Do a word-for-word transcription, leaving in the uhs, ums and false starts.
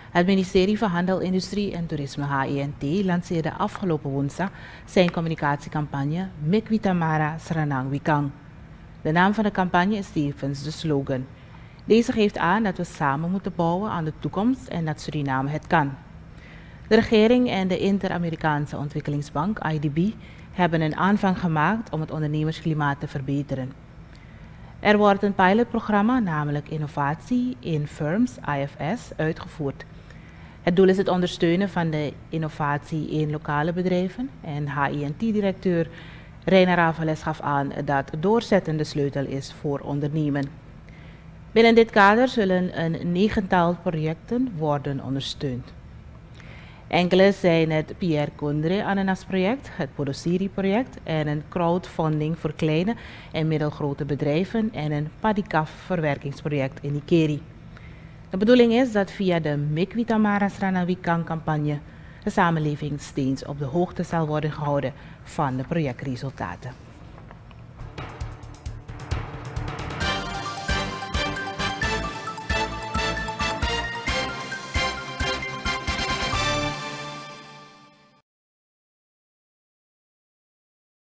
Het ministerie van Handel, Industrie en Toerisme H I N T lanceerde afgelopen woensdag zijn communicatiecampagne Mikwita Mara Sranang Wikang. De naam van de campagne is tevens de slogan. Deze geeft aan dat we samen moeten bouwen aan de toekomst en dat Suriname het kan. De regering en de Inter-Amerikaanse Ontwikkelingsbank I D B hebben een aanvang gemaakt om het ondernemersklimaat te verbeteren. Er wordt een pilotprogramma, namelijk Innovatie in Firms, I F S, uitgevoerd. Het doel is het ondersteunen van de innovatie in lokale bedrijven en H I N T-directeur Reina Ravales gaf aan dat doorzetten de sleutel is voor ondernemen. Binnen dit kader zullen een negental projecten worden ondersteund. Enkele zijn het Pierre Kondre Ananas-project, het Podosiri-project en een crowdfunding voor kleine en middelgrote bedrijven en een padikaf-verwerkingsproject in Ikeri. De bedoeling is dat via de Mikwita Mara Sranang Wikang campagne de samenleving steeds op de hoogte zal worden gehouden van de projectresultaten.